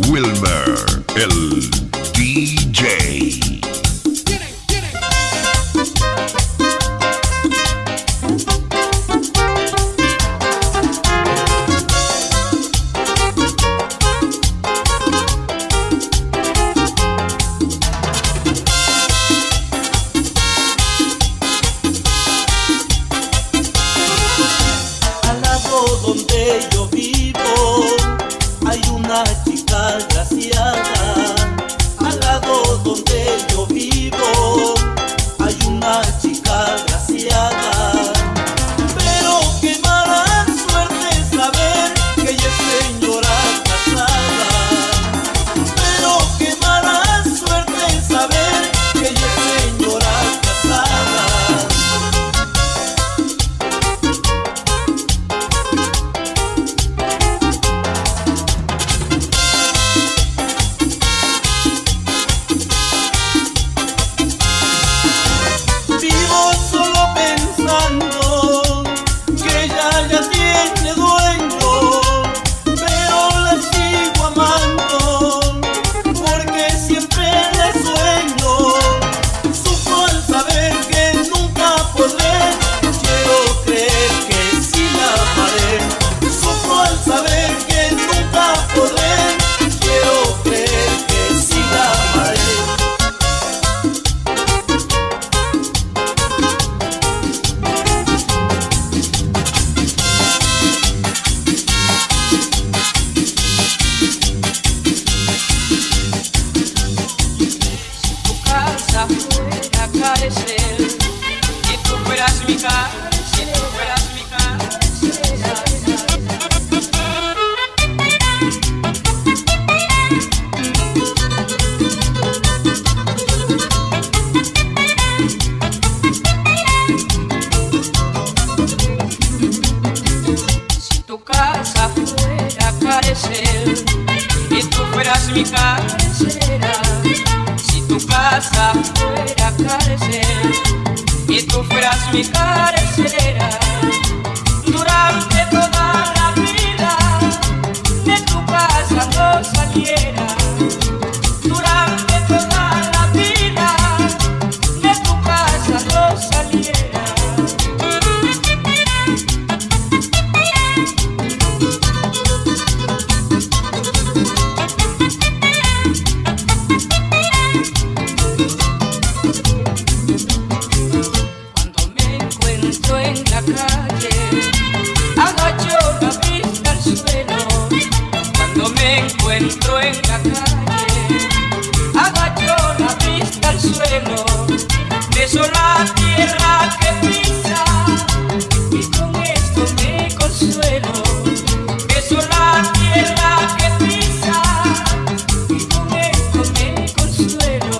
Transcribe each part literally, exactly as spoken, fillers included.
Wilmer, el D J. Donde yo vivo hay una chica graciada. Al lado donde yo vivo hay una chica graciada. Pero qué mala suerte saber que ella es señora casada. Pero qué mala suerte saber que ella es señora casada. Y tú fueras mi cara, si tú fueras mi cara, si tu casa fuera carecer y tú fueras mi carcera, si tu casa fuera carecer y tú fueras mi carcera, durante toda la vida de tu casa no saliera, durante toda la vida de tu casa no saliera. Entro en la calle, agacho la vista al suelo, beso la tierra que pisa y con esto me consuelo. Beso la tierra que pisa y con esto me consuelo.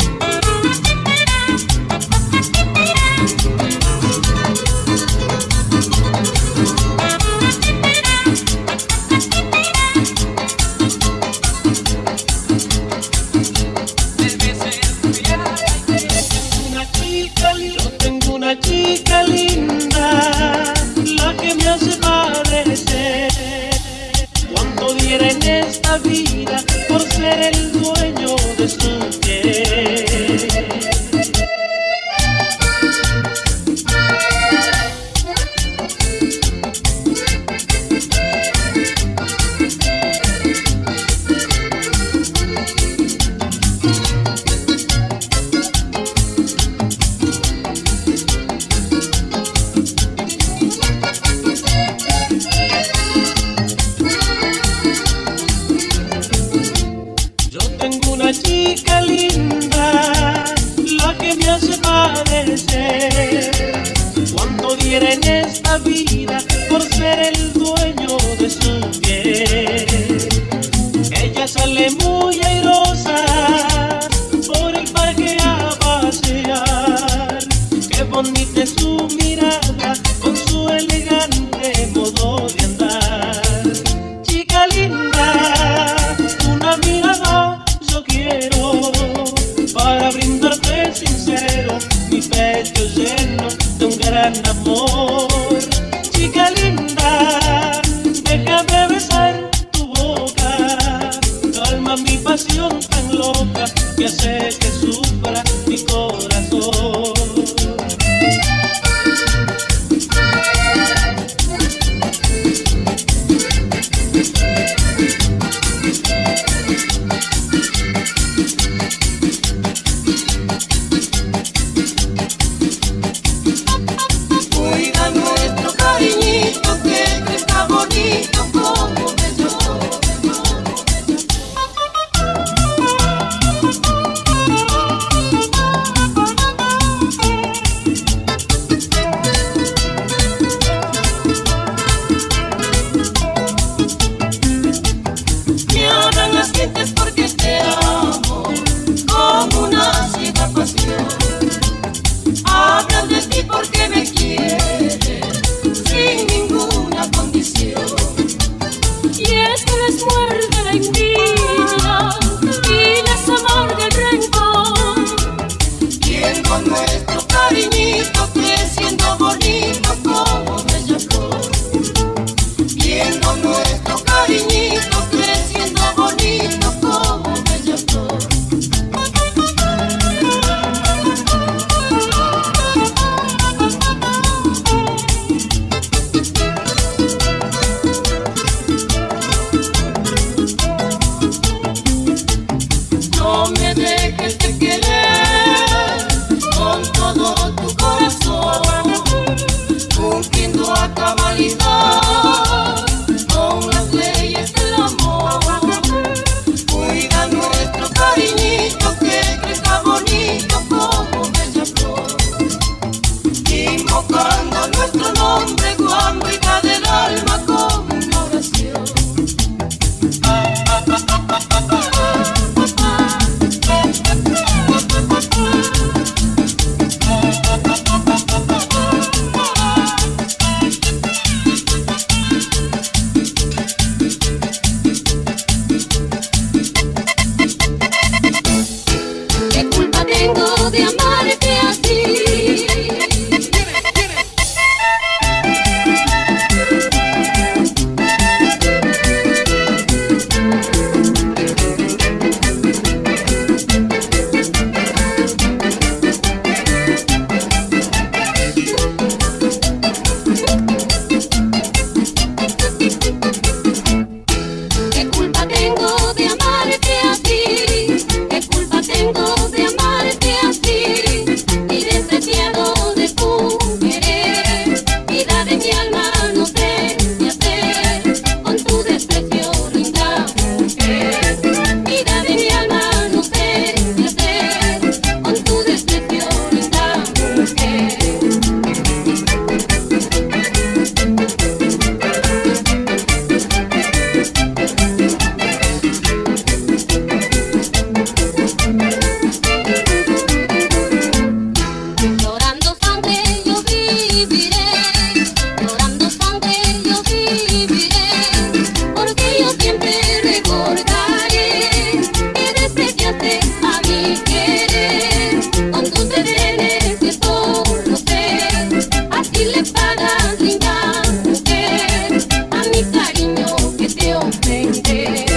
Chica linda, la que me hace padecer, cuánto diera en esta vida por ser el dueño de su querer. Una chica linda, la que me hace padecer, cuánto diera en esta vida por ser el dueño de su querer. Ella sale muy airosa por el parque a pasear, qué bonita es su mirada con su elegante modo de andar. Chica linda, una mirada yo quiero para brindarte sincero mi pecho lleno de un gran amor. Chica linda, déjame besar tu boca, que hace que sufra mi corazón. Cuida nuestro cariñito que crezca bonito como bello. Me hablan las gentes porque te amo como una ciega pasión. Hablan de ti porque me quieres sin ninguna condición. Y es que les muerde la envidia y les amarga el rencor. Viendo nuestro cariñito creciendo bonito como bella flor. Viendo nuestro cariñito creciendo bonito como bella flor. No me dejes de querer con todo tu corazón, cumpliendo a cabalidad con las leyes del amor. Cuida nuestro cariñito que crezca bonito como bella flor, invocando nuestro nombre cuando hija del alma como una oración. ¿Qué culpa tengo de amarte así? ¿Qué culpa tengo de amarte así? ¿Qué culpa tengo de amarte así? Y despreciado de tu querer, vida de mi alma no sé qué hacer con tu desprecio, linda mujer. Vida de mi alma no sé qué hacer con tu desprecio, linda mujer. Llorando sangre yo viviré, llorando sangre yo viviré, porque yo siempre recordaré que despreciaste a mi querer. Con tus deberes que solo sé, así le pagas, linda mujer, a mi cariño que te ofende.